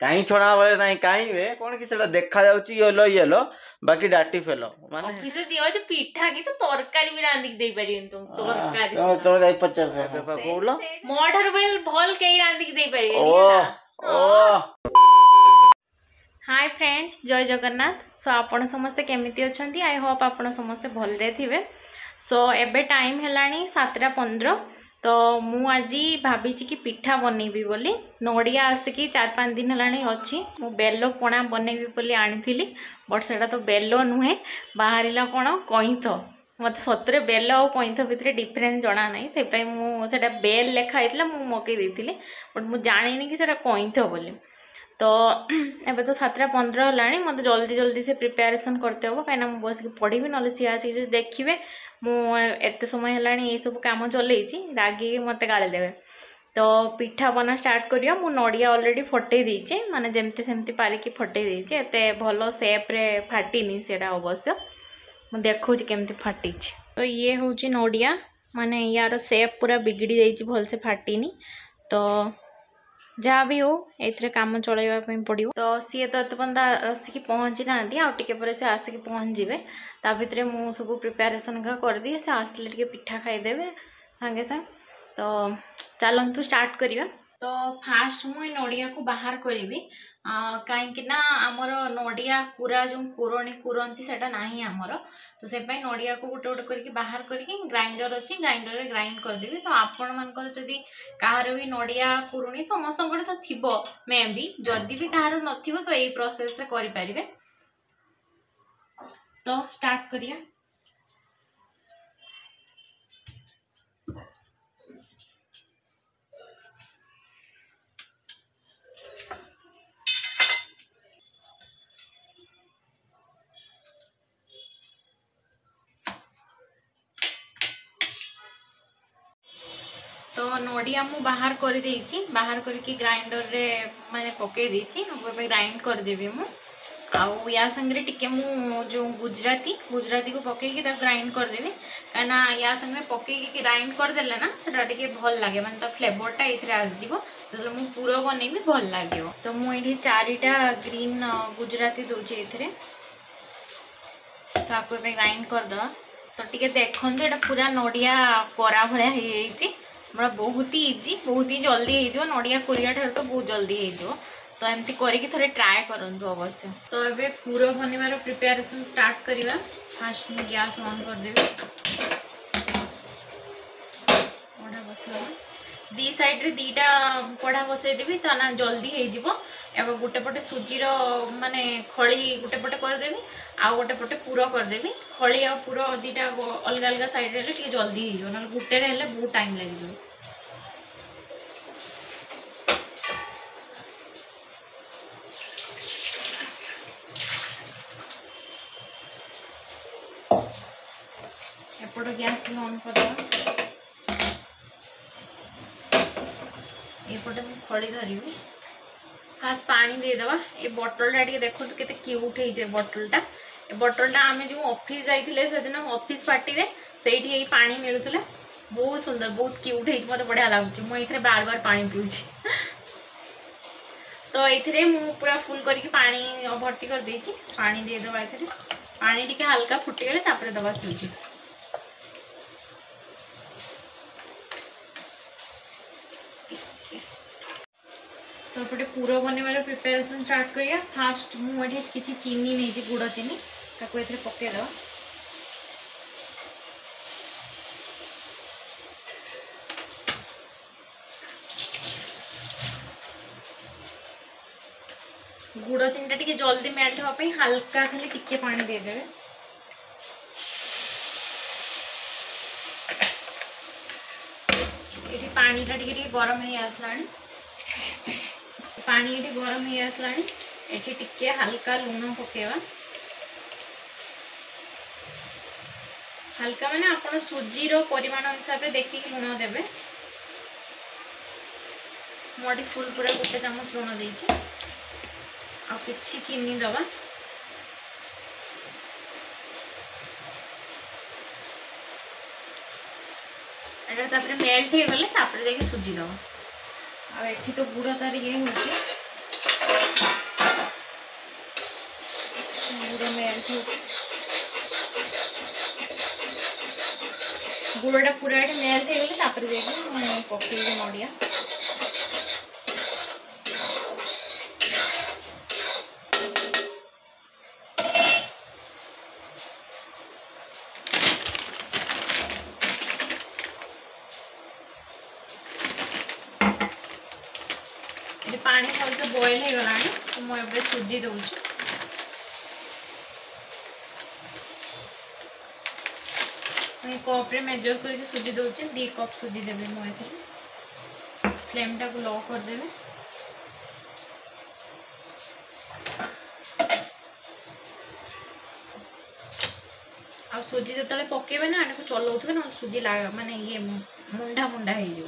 कहीं छोड़ा वाले नहीं कहीं वे कौन कि सेटा देखा जाउची येलो येलो बाकी डाटी फेलो माने ऑफिस दियो जे पिठा कि से तरकारी भी रांधी दे परियन तुम तरकारी तो जाई 50 पेपर कोलो मोटर वेल भल के रांधी दे परियन ओ हाय फ्रेंड्स जय जगन्नाथ सो आपण समस्ते केमिति अछंती आई होप आपण समस्ते भलरे थिबे सो एबे टाइम हेलानी 7:15 तो मु आज भाभी कि पिठा बनैबी बोली नड़िया आसिकी 4-5 दिन हेलानी अच्छी मु बेलो पणा बनैबी बोली आनी बट सेटा तो बेलो नुहे बाहरिला कौन कईथ मत सतरे बेल और कईथ भितर डिफरेन्स जना ना से मुझे बेल लेखाई मु मकई देती बट मुझे जानी कि कईथ बोली तो एबे तो 7:15 है मत जल्दी जल्दी से प्रिपेरेसन करते हो कहीं मुझे बस पढ़ी ना सी आसिक जो देखिए मुझे समय है ये सब कम चल रागी मत गाली देवे तो पिठा बना स्टार्ट करियो मु नड़िया ऑलरेडी फटई देचे माने जेमती सेमती पारिकी फटई देचे एते भलो शेप्रे फाटिनी सेटा अवश्य मु देखो केमती फाटी तो ये हूँ नड़िया माने यार शेप पूरा बिगड़ी जाइए भल से फाटिनी तो जहाँ भी हो ये कम चलवाई पड़ो तो सी तो एत पर्यंत आसिक पहुँची ना आउे से आसिक पहुँचे ता भितर मु सब प्रिपेरेसन करदी से आसले टे पिठा खाईदेवे सांगे सांग तो चलतु स्टार्ट करिया तो फास्ट मुझे नड़िया को बाहर करी कहीं आमर नड़िया कूरा जो कोरणी कुरंती सेटा नाही आमर तो से नड़िया को गोटे गोटे करके बाहर करके ग्राइंडर अच्छी ग्राइंडर रे ग्राइंड करदेवी तो आपण मानकर जदि कहार भी नड़िया कुरुणी समस्त तो थिबो मे भी जदि भी कहार नथिबो तो यही प्रोसेस रे करि परिबे तो स्टार्ट करिया तो नड़िया मु बाहर कर देइछि बाहर करके ग्राइंडर रे माने पके देइछि अब ग्राइंड कर देबी मु आउ या संगे टिके मु जो गुजराती को पकेकी ग्राइंड कर देबी काना या संगे पकेकी ग्राइंड कर देले ना सेटा टिके भल लागे माने फ्लेवरटा एथरे आस जिवो तो मु पूरा बनेबी भल लागियो तो मु एठी 4टा ग्रीन गुजराती दोछि एथरे ताको पे ग्राइंड कर दो तो टिके देखंतु एटा पूरा नड़िया कोरा भलिया हे जाइछि हमरा बहुत ही इजी बहुत ही जल्दी हो नड़िया कोरिया ठार तो बहुत जल्दी हो तो एमती करके थोड़े ट्राए करंतु अवश्य तो एबे पूरा बनेबार प्रिपेरेसन स्टार्ट करिवा फास्ट मु गैस ऑन कर देबी पढ़ा बसला दी साइड रे दीटा पढ़ा बसै देबी ता ना जल्दी हो जिवो एबे गोटे पटे सुजीर माने खली गोटे पटे कर देबी आ गोटे पटे पूरा कर देबी खली आ पूरा दीटा अलग अलग साइड रे टिके जल्दी हो जिवो ना गुटे रे हेले बहुत टाइम लागि जिवो एपट गैस ऑन कर एपटे मु खड़ी धरबी फास्ट पानी देदेवा ये बटलटा टे देखो केते क्यूट है बटलटा ए बटलटा आम जो ऑफिस जाइए से दिन ऑफिस पार्टी रे से पानी मिलूला बहुत सुंदर बहुत क्यूट है मत बढ़िया लगुच मुझे बार बार पानी पीऊँगी तो ये मु पूरा फुल करके पानी भर्ती कर देछि पानी देदेवा ये पानी टिके हल्का फुटीगले तापर दबा सुजी तो ये पूरा बनवार प्रिपेरेसन स्टार्ट करिया फास्ट मुझे किसी चीनी नहीं गुड़ चीनी ताको एथरे पकेदवा गुड़ चीनीटा टिके जल्दी मेल्ट होगा हल्का खाली टिके पानी देदेवे ये पानीटा टिके गरम हो आसला पानी ये गरम हो आसला ये टिके हल्का लुण पकेवा हल्का माने आपण सुजीर परिमाण हिसाब से देखिए लुण देवे मोटी फुल पूरा गोटे चामच लुण देइछि आ किछि चीनी दवा एटा तापर मेल्ट हो गले तापर देखि सुजी दवा आ एठी तो गुड़ तार ये होछि गुड़टा पूरा ये मेल्ट हो गले तापर देखो पकेबी नड़िया पानी भलसे बॉइल हो गला तो मुझे सुजी दूसरी कप मेजर करके सुजी दूसरी 2 कप सुजी देवी मुझे फ्लेम टाक लो करदेवे आ सुजी जो पकेबे ना आने को चलाउे ना सुजी माने ये मुंडा मुंडा हो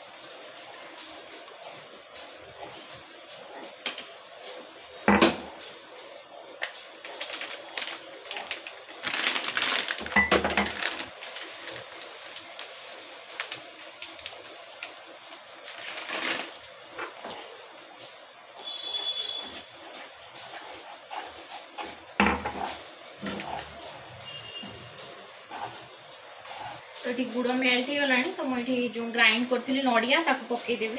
तो ये गुड़ मेल्ट हो गला तो मुझे जो ग्राइंड करी नड़िया पकईदेवी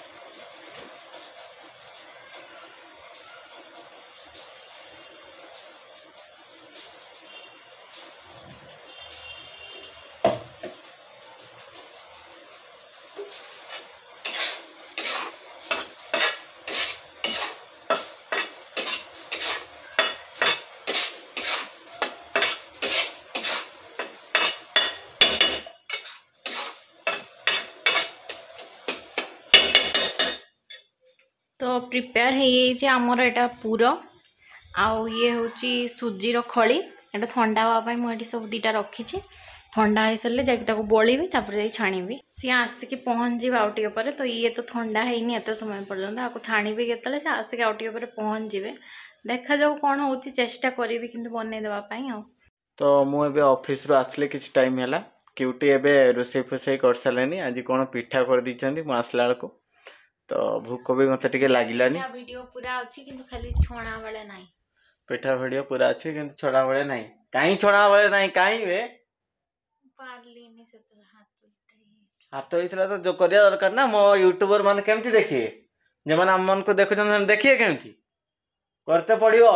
तो प्रिपेयर है आमर एटा पूरा आउ ये हूँ सुजीर खली एटा ठंडा हाँपाई मुझे सब 2टा रखी ठंडा हो सारे जाकि बड़ी तापर छाणी सी आसिक पहुँच आउटे पर तो ये तो ठंडा है एत समय पर्यंत आपको छाणी के सी आसिक आउटे पर पहुँच जाए देखा जाऊ कौन हो चेष्टा करी कि बनई देवाई तो मुझे ऑफिस रू आसले किसी टाइम है क्यूटी एवं रोसे फोसई कर सारे आज कौन पिठा कर दी आसला बेलू तो भूक भी मत लगिलानी वीडियो पूरा अच्छी किंतु खाली छणा बेले नहीं पिठा वीडियो पूरा अच्छी किंतु छड़ा बेले नहीं कहीं छड़ा बेले नहीं कहीं वे पारलीनी से तो हाथ होता तो जो करिया दरकार ना मो यूट्यूबर माने केमती देखिए जो मैंने आम मन को देखुन देखिए केमती करते पड़ो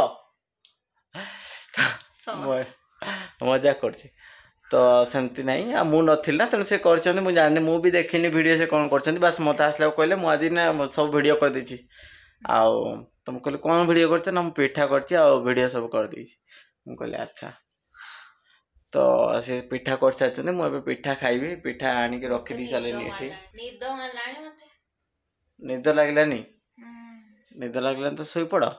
मजा कर तो सेमती नहीं आ मु नथिल ना तेणु से कर जानी मु भी देखनी वीडियो से कौन कर बास मत आसला कहले मुझे ना सब वीडियो कर देछि आउ तुम कहले कौन वीडियो कर ना मुझे पिठा कर सब कर देछि मु कहले अच्छा तो से पिठा कर सारी मुझे पिठा खाइबी पिठा आनिक रखी दी सारे निद लगलानी निद लगलानी तो शोई पड़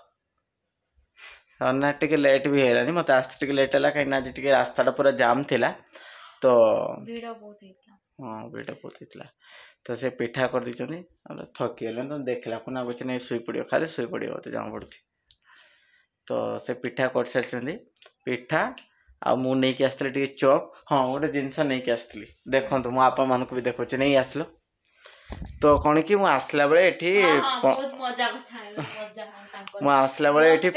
ना टे लेट भी है मत आसते लेट है कहीं आज टे रास्ता पूरा जाम थिला तो हाँ भीड़ बहुत होता तो से पिठा कर दी थकी गले तो देखला को ना कुछ नहीं शुई पड़ो खाली शुई पड़ो मत जमा पड़ी तो से पिठा कर सारी पिठा आ मु नहीं आसती टे चॉप हाँ गोटे जिनस नहीं आसती देखो मुझे आपण मान भी देखो नहीं आसलो तो कौन कि आसला बेले एठी मु आसला बेले एठी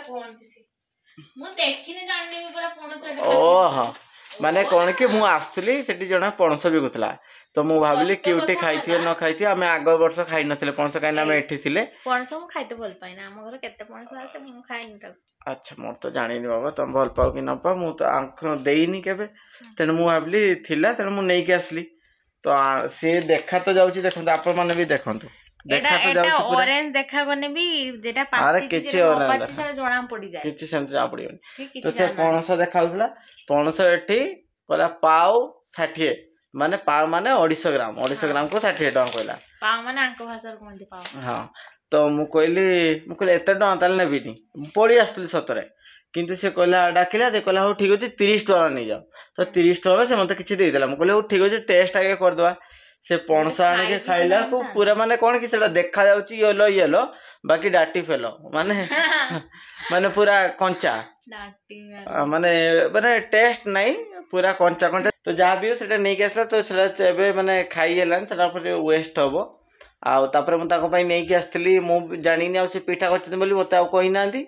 ओह माने कौन कि मु आसुली सेठी जणा पणस बिकुतला तो मु भाबली क्यूटी खाइथिए न खाइथिए आमे आगो वर्ष खाइ नथिले पणस काइना आमे एठी थिले पणस मु खाइते भल पाइ ना हम घर केते पणस आसे मु खाइ न त अच्छा मोर तो जानि नि बाबा तुम भल पाओ कि न पाओ मु तो आंख देइनी केबे तेन मु भाबली थिला तेन मु नै के आसली तो से देखा तो जाउची देखंतु आपण माने भी देखंतु देखा तो जाउची पूरा ऑरेंज देखा बने भी जेटा पाची से जणा पड़ी जाय किछि सेम जा पड़ियो तो से पणस देखाउतला पणस एठी कहला पाव 60 माने पाव माने 250 ग्राम को 60 टका कहला पाव माने आंक भाषा कोनती पाव हां तो मु कहली एते टका ताल नेबिनी पड़ी आस्तली सतरे किंतु से कहला डाकिला जे कहला हो ठीक अछि 30 टका नै जाओ तो 30 टका से मते किछि देई देला मु कहले हो ठीक अछि टेस्ट आगे कर दवा से पणस आने के खाइला को पूरा माने कौन कि सेटा देखा जाउची येलो येलो बाकी डाटी फेलो माने माने पूरा कंचा डाटी माने माने टेस्ट नहीं पूरा कंचा कंचा तो जहाँ भी हो सेटा नहीं के आसला तो सेटा एबे माने खाई हेलान सेटा पर वेस्ट हबो आ तापर म ताको पई नहीं के आस्तली मु जानि नि आ से पिठा करछन बोली मते आ कहि नांदी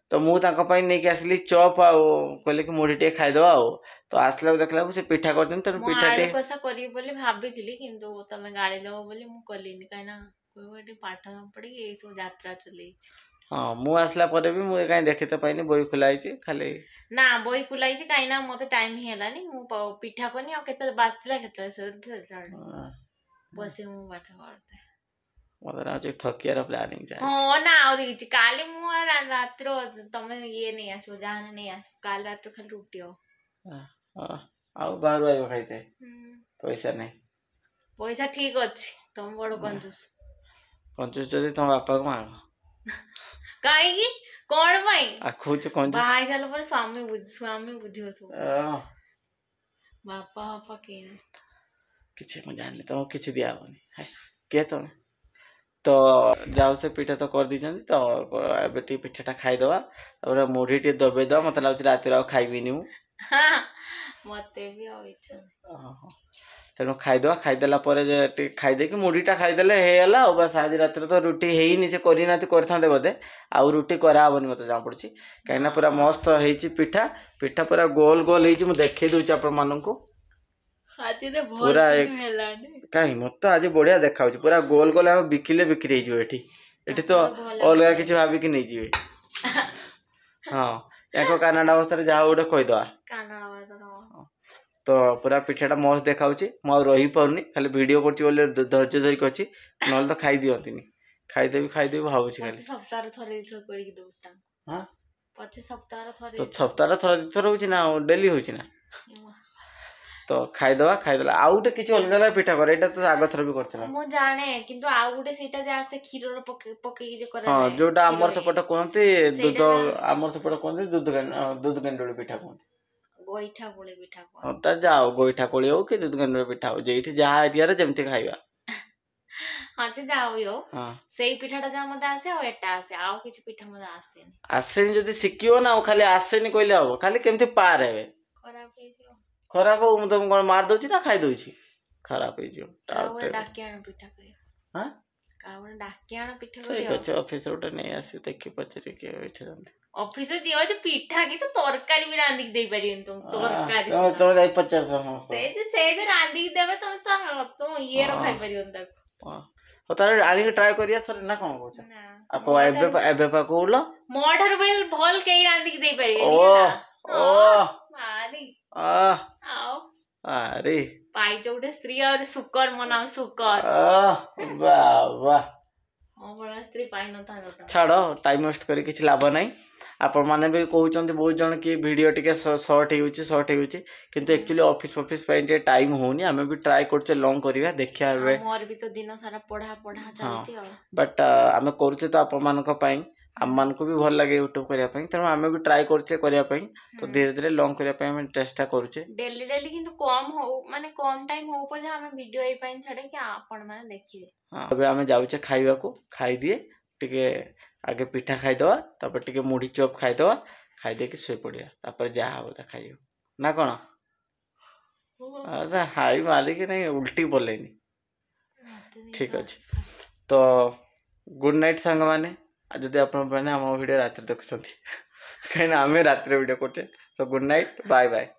तो मु तांको पई नै के आसली चॉप आ कहले कि मुढ़ी टे खाइदवा आ तो आसला देखला से पिठा कर दिन तो मो पिठा आलू टे कसा करी बोली भाबिथिली किंतु तमे गाड़ी देबो बोली मु कलिनी काइना कोइ एटी पाठ पड़ी ए तो यात्रा चलै छी। हाँ मु आसला परे भी मु काई देखि त पाइनी बोई खुलाई छी खाली ना बोई खुलाई छी काइना मते टाइम ही हेलानी मु पिठा कोनी आ केते बास्तिला केते से बसे मु पाठ करते मते ना जे ठकियार प्लानिंग चाहे हो ना और किछि काली मु रात्रो तमे ये नै आसो जाने नै आसो काल रात खाली रुटी हो आ बाहर आइबो खाइते पैसा नहीं पैसा ठीक अछि तुम बड़ कंजूस कंजूस जदी तुम बापा को मांगो काई की कोन पई आ खोज कंजूस बाहाई साल पर स्वामी बुझियो सब बापा बापा के किछि म जानि तो किछि दिया होनी हस के तो तो जाओ से पिठा तो कर दी तो एबे टी पिठाटा खाई दवा और मुढ़ी टी दबे दवा मत लागछ रात रा खाइबी नी हां मते भी हो इच्छा तेणु खाईदवा खाईदेला पर जे खाई दे कि मुढ़ीटा खाईदेले हेला और बस आज रात तो रुटी हेनी से करी नाती करथांदे बोधे आउ रुटी करा हबनी मते जा पड़ची कहिना पूरा मस्त हेची पिठा पिठा पूरा गोल गोल हेची मु देखै दोछ आपण माननकु आज ते भोर हेलानी काई मत आज बढ़िया देखाउछ पूरा गोल गोल हम बिकिले बिक्री जो एठी एठी तो अलगा किछ भाबी कि नै जीवे हां एको कनाडा अवस्था जा ओडे कहि दवा कनाडा अवस्था तो पूरा पिठाटा मस्त देखाउछ मु रही पउनी खाली वीडियो करछि बोले धैर्य धरि करछि नल तो खाई दियंतिनी खाई देबी भाबुछि खाली सप्ताह थरे करि दोस्ता हां पछे सप्ताह थरे तो सप्ताह थरे थरे होछि ना डेली होछि ना तो खाईदेला आउटे किछि अलगा पिठा करे एटा तो आगो थर भी करथला मु जाने किंतु आ गुटे सेटा जे आसे खीरो रो पके जे करे हां जोटा हमर सपट कोनती दूध हमर सपट कोनती दूध गंडोली पिठा कोनती गोइठा कोळे पिठा को हां त जाओ गोइठा कोळे हो कि दूध गंडोली पिठा हो जेठी जहा एरिया रे जेमती खाइबा हां से जाओ यो सेई पिठाटा जा मते आसे और एटा आसे आउ किछि पिठा मते आसे जदी सिकियो ना खाली आसे नि कहले हो खाली केमती पार हेबे खराब हो तुम कोन मार दोछि ना खाई दोछि खराब हे जो कावण डाकियान पिठा करियो हां कावण डाकियान पिठा करियो ठीक अछि ऑफिस रोटे नै आसी देखि पचरी के बैठे रहंती ऑफिस दियो जे पिठा कि से तरकारी भी रांदी दे परियन तुम तरकारी तो जाई 50 समस्त से जे रांदी देबे तो ये रो खाई परियन तक हो तारे आनी के ट्राई करिया थरे ना कोन कोछ आ को एबे पा कोलो मोडर बेल भल के रांदी दे परियन ओ मारी आओ अरे पाई जोटे स्त्री और सुकर मनाओ सुकर वाह वाह ओ बड़ा स्त्री पाई न था छाड़ो टाइम वेस्ट करी किछ लाभ नाही आपण माने भी कहउचंती बहुत जन की वीडियो टिके शॉर्ट हेउची किंतु एक्चुअली ऑफिस पे टे टाइम होनी हमें भी ट्राई करछे लॉन्ग करिया देखिया बे मोर भी तो दिन सारा पढ़ा चलती हो बट हमें करछे तो आपण मान को पई हम मान को भी भल लगे यूट्यूब करिया पई त हमें भी ट्राई करछे करिया पई तो धीरे धीरे लॉन्ग करिया पई हम चेष्टा करछे डेली किंतु कम हो माने कम टाइम हो पर हमें वीडियो ए पई छडे कि आपण माने देखिए हां अबे हमें जाउचे खाइबा को खाई दिए टिके आगे पिठा खाई दवा तापर टिके मुढ़ी चॉप खाई दवा खाई दे कि सोई पड़िया तापर जा हो ता खाइयो ना कोन अदा हाई मालिक नहीं उल्टी बोलेनी ठीक अछि तो गुड नाइट संग माने जदि आपण माने हम वीडियो रात देखछंती कहिना हमें रात रे वीडियो करछे so good night bye bye.